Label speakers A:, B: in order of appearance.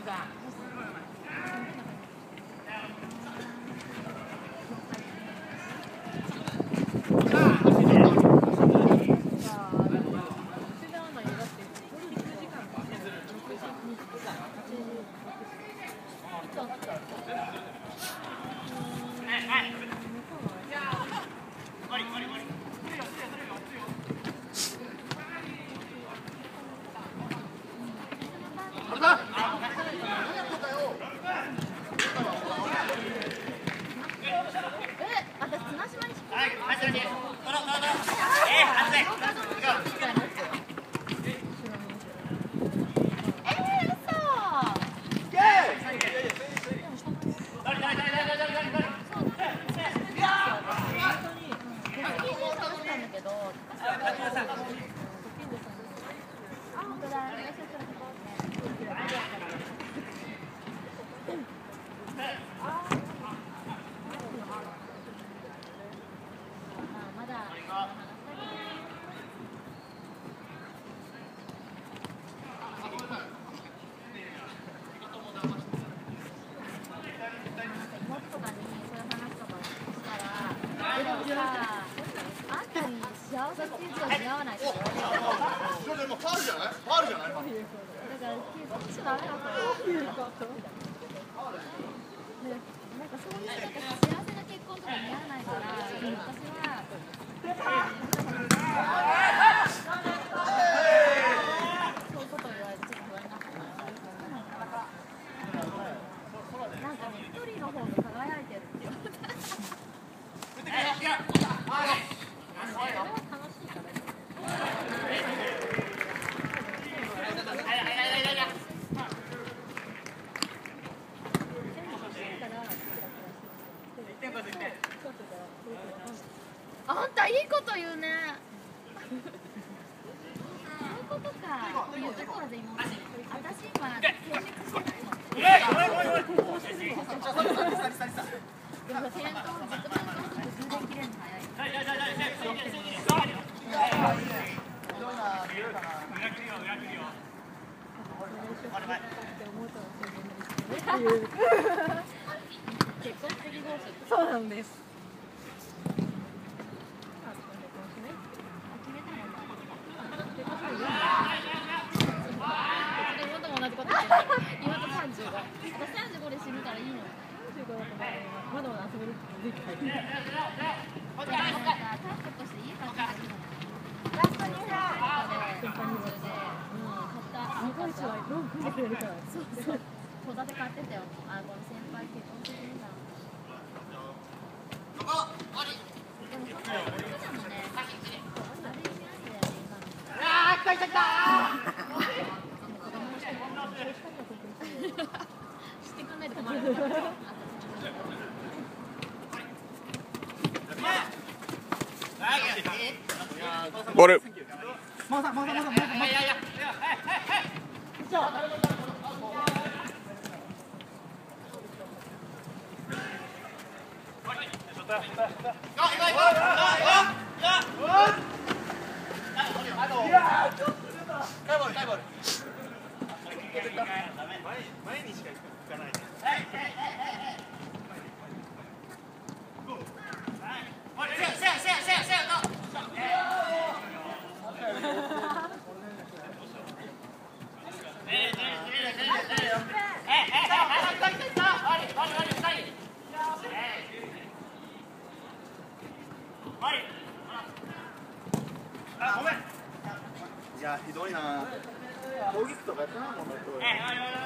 A: あんたいいこと言うね。そういうことか。もうどこまで今。私今成立してないの。でも店頭軸面と充電切れるの早い。結婚的同士。
B: そうなんです。
A: 今と35。私35で死ぬからいいの。35だとまだまだ遊べるって言ってた。タスクとして家買ったらいいの。ラスト2分。そうそう。戸建て買ってたよ。あ、この先輩結婚してるんだ。でもそんなにじゃもね。あれ意味ありだよね今の。
B: 来た。
A: してくんないと困る。
C: ボール。
D: 前にしか行かない。いや、ひどいな。攻撃とかやってないもんね。